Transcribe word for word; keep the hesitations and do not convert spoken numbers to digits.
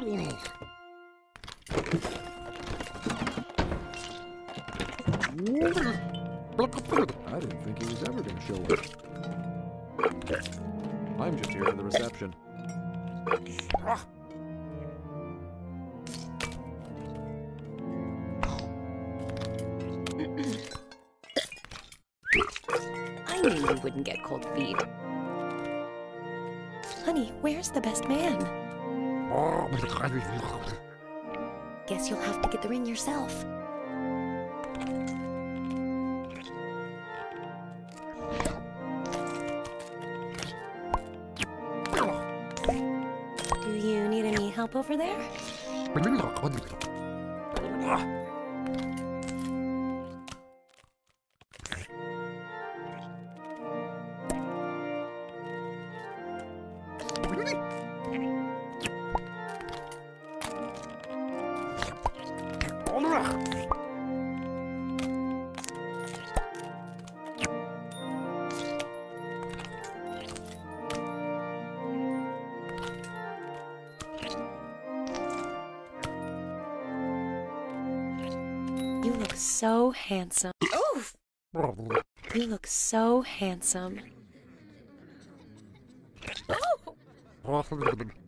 I didn't think he was ever going to show up. I'm just here for the reception. I knew you wouldn't get cold feet. Honey, where's the best man? Guess you'll have to get the ring yourself. Do you need any help over there? You look so handsome. Oof! You look so handsome. Oh!